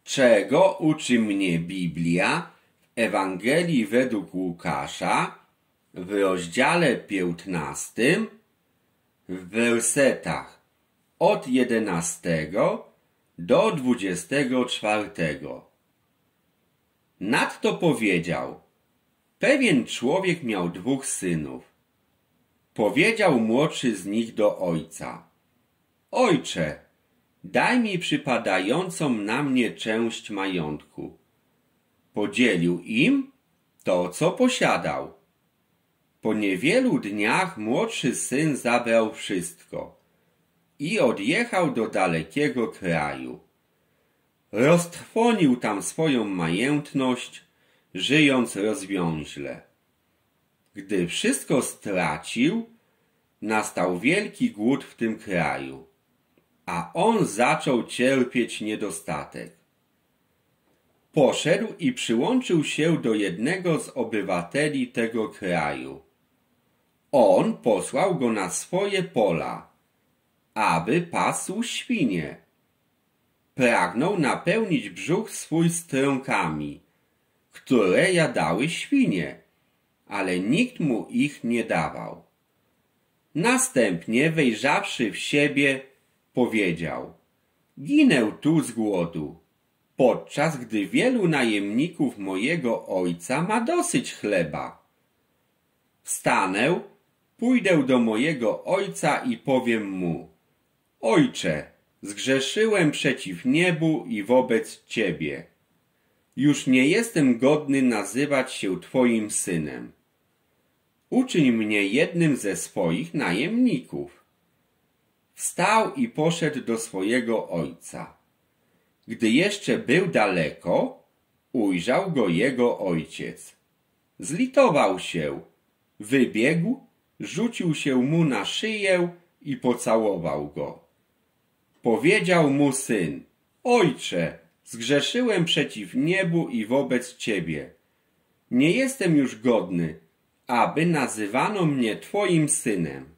Czego uczy mnie Biblia w Ewangelii według Łukasza w rozdziale 15 w wersetach od 11 do 24. Nadto powiedział: pewien człowiek miał 2 synów. Powiedział młodszy z nich do ojca: ojcze, daj mi przypadającą na mnie część majątku. Podzielił im to, co posiadał. Po niewielu dniach młodszy syn zabrał wszystko i odjechał do dalekiego kraju. Roztrwonił tam swoją majętność, żyjąc rozwiąźle. Gdy wszystko stracił, nastał wielki głód w tym kraju, a on zaczął cierpieć niedostatek. Poszedł i przyłączył się do jednego z obywateli tego kraju. On posłał go na swoje pola, aby pasł świnie. Pragnął napełnić brzuch swój strąkami, które jadały świnie, ale nikt mu ich nie dawał. Następnie, wejrzawszy w siebie, powiedział: ginę tu z głodu, podczas gdy wielu najemników mojego ojca ma dosyć chleba. Wstanę, pójdę do mojego ojca i powiem mu: ojcze, zgrzeszyłem przeciw niebu i wobec ciebie. Już nie jestem godny nazywać się twoim synem. Uczyń mnie jednym ze swoich najemników. Wstał i poszedł do swojego ojca. Gdy jeszcze był daleko, ujrzał go jego ojciec. Zlitował się, wybiegł, rzucił się mu na szyję i pocałował go. Powiedział mu syn: ojcze, zgrzeszyłem przeciw niebu i wobec ciebie. Nie jestem już godny, aby nazywano mnie twoim synem.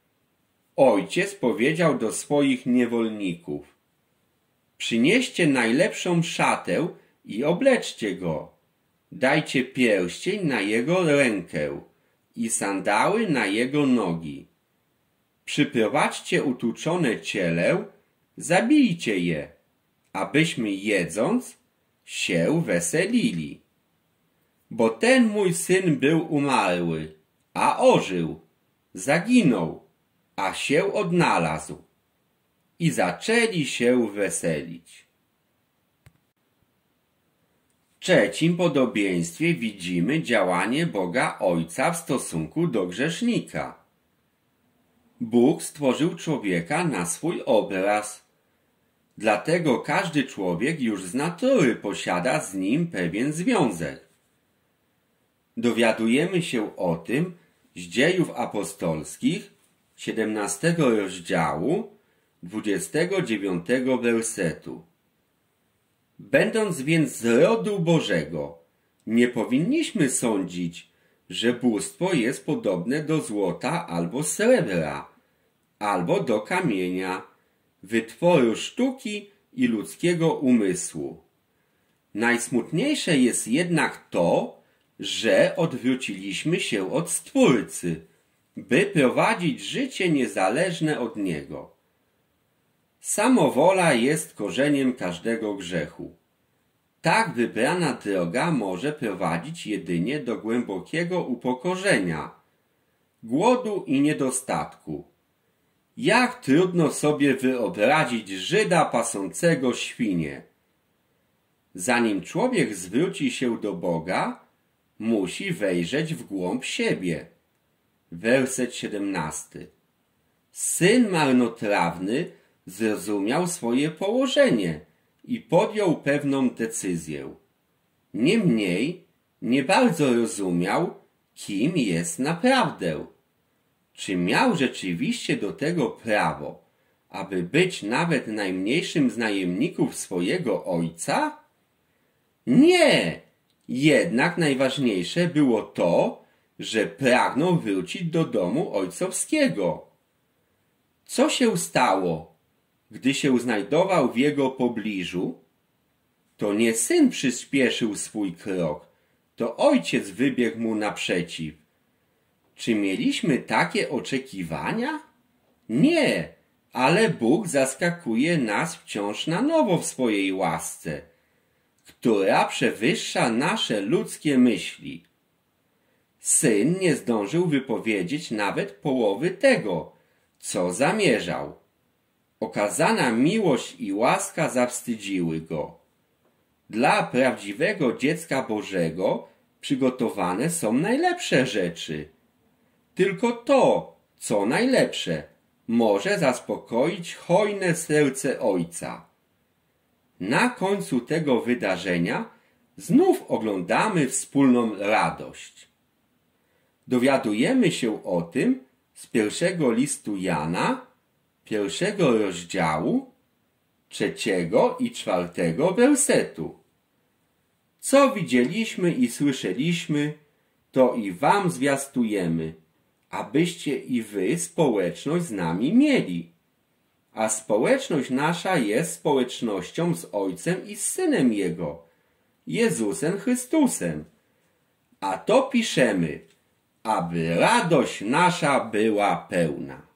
Ojciec powiedział do swoich niewolników: przynieście najlepszą szatę i obleczcie go. Dajcie pierścień na jego rękę i sandały na jego nogi. Przyprowadźcie utuczone ciele, zabijcie je, abyśmy jedząc się weselili. Bo ten mój syn był umarły, a ożył, zaginął, a się odnalazł. I zaczęli się weselić. W trzecim podobieństwie widzimy działanie Boga Ojca w stosunku do grzesznika. Bóg stworzył człowieka na swój obraz. Dlatego każdy człowiek już z natury posiada z nim pewien związek. Dowiadujemy się o tym z Dziejów Apostolskich 17 rozdziału 29 wersetu. Będąc więc z rodu Bożego, nie powinniśmy sądzić, że bóstwo jest podobne do złota albo srebra, albo do kamienia, wytworu sztuki i ludzkiego umysłu. Najsmutniejsze jest jednak to, że odwróciliśmy się od Stwórcy, by prowadzić życie niezależne od Niego. Samowola jest korzeniem każdego grzechu. Tak wybrana droga może prowadzić jedynie do głębokiego upokorzenia, głodu i niedostatku. Jak trudno sobie wyobrazić Żyda pasącego świnie. Zanim człowiek zwróci się do Boga, musi wejrzeć w głąb siebie. Werset 17. Syn marnotrawny zrozumiał swoje położenie i podjął pewną decyzję. Niemniej nie bardzo rozumiał, kim jest naprawdę. Czy miał rzeczywiście do tego prawo, aby być nawet najmniejszym z najemników swojego ojca? Nie! Jednak najważniejsze było to, że pragnął wrócić do domu ojcowskiego. Co się stało, gdy się znajdował w jego pobliżu? To nie syn przyspieszył swój krok, to ojciec wybiegł mu naprzeciw. Czy mieliśmy takie oczekiwania? Nie, ale Bóg zaskakuje nas wciąż na nowo w swojej łasce, która przewyższa nasze ludzkie myśli. Syn nie zdążył wypowiedzieć nawet połowy tego, co zamierzał. Okazana miłość i łaska zawstydziły go. Dla prawdziwego dziecka Bożego przygotowane są najlepsze rzeczy. Tylko to, co najlepsze, może zaspokoić hojne serce Ojca. Na końcu tego wydarzenia znów oglądamy wspólną radość. Dowiadujemy się o tym z pierwszego listu Jana, 1 rozdziału, 3 i 4 wersetu. Co widzieliśmy i słyszeliśmy, to i wam zwiastujemy, abyście i wy społeczność z nami mieli. A społeczność nasza jest społecznością z Ojcem i z Synem Jego, Jezusem Chrystusem. A to piszemy, aby radość nasza była pełna.